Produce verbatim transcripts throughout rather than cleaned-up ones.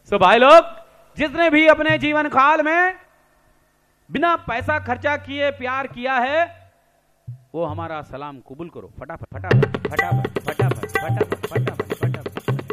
तो भाई लोग, जिसने भी अपने जीवन काल में बिना पैसा खर्चा किए प्यार किया है, वो हमारा सलाम कबूल करो। फटाफट फटाफट फटाफट फटाफट फटाफट फटाफट फटाफट।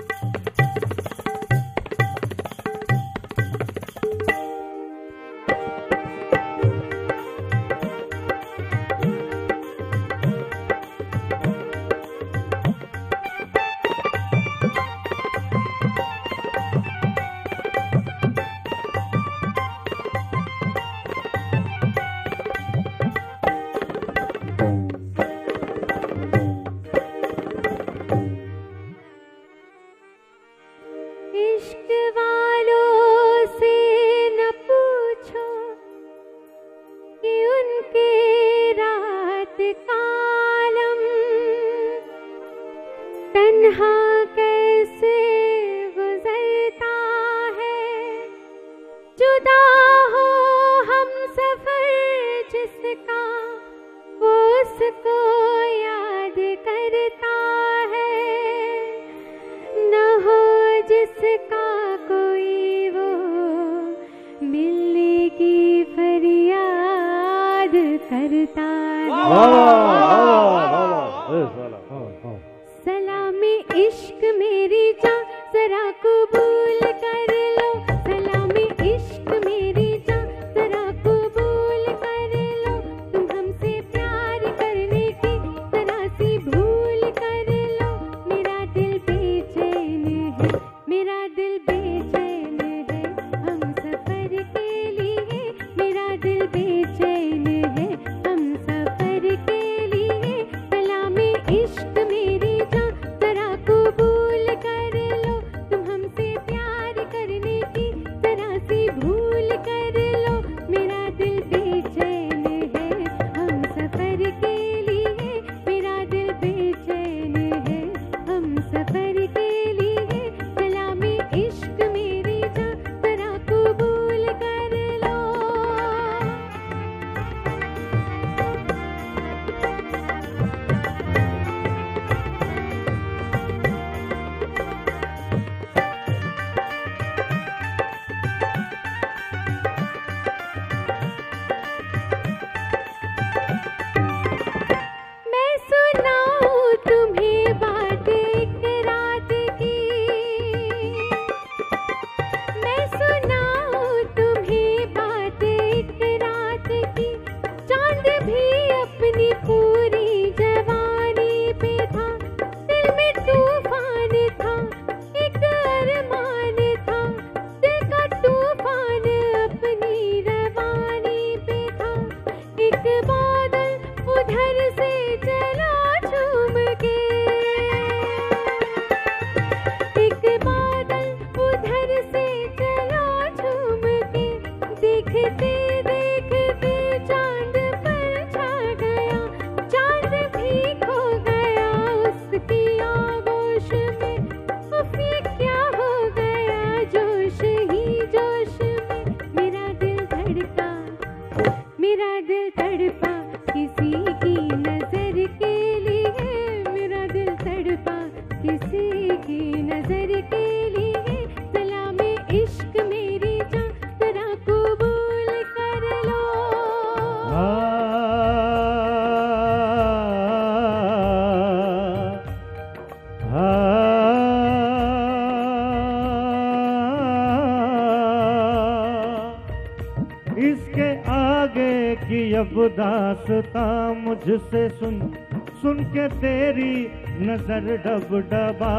दास्तां मुझसे सुन सुन के तेरी नजर डब डबा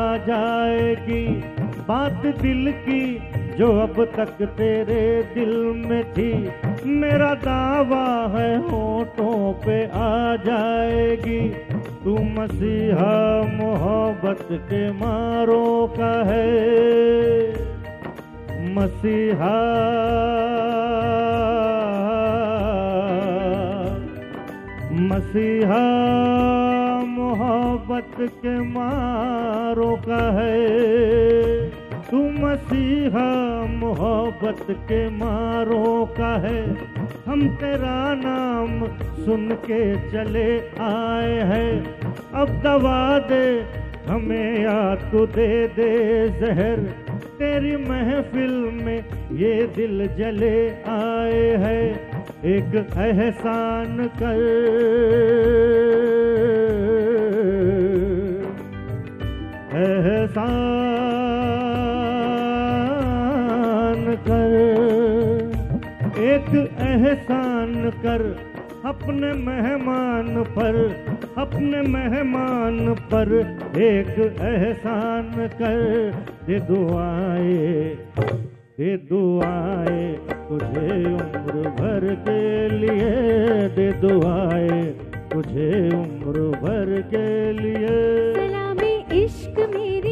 जाएगी। बात दिल की जो अब तक तेरे दिल में थी, मेरा दावा है होठों पे आ जाएगी। तू मसीहा मोहब्बत के मारों का है, मसीहा मसीहा मोहब्बत के मारों का है। तू मसीहा मोहब्बत के मारों का है। हम तेरा नाम सुन के चले आए हैं। अब दवा दे हमें या तू दे दे जहर, तेरी महफिल में ये दिल जले आए हैं, एक एहसान कर, एहसान कर, एक एहसान कर अपने मेहमान पर, अपने मेहमान पर एक एहसान कर। दे दुआएं, दे दुआएं तुझे उम्र भर के लिए, दे दुआएं तुझे उम्र भर के लिए। सलामे इश्क मेरे